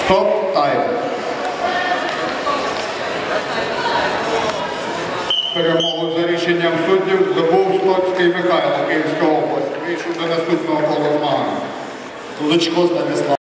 Стоп, тайм. Перемогу за рішенням суддів здобув Стоцький Михайло, Київська область. Вийшов до наступного колу змагань. Лучко Станіслав.